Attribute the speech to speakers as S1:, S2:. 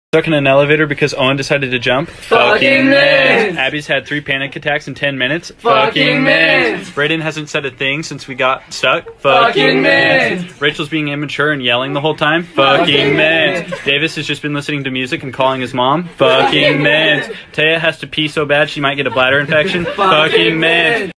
S1: Stuck in an elevator because Owen decided to jump.
S2: Fucking mint!
S1: Abby's had 3 panic attacks in 10 minutes.
S2: Fucking mint!
S1: Brayden hasn't said a thing since we got stuck.
S2: Fucking mint!
S1: Rachel's being immature and yelling the whole time. Fucking mint! Davis has just been listening to music and calling his mom. Fucking mint! Taya has to pee so bad she might get a bladder infection. Fucking mint!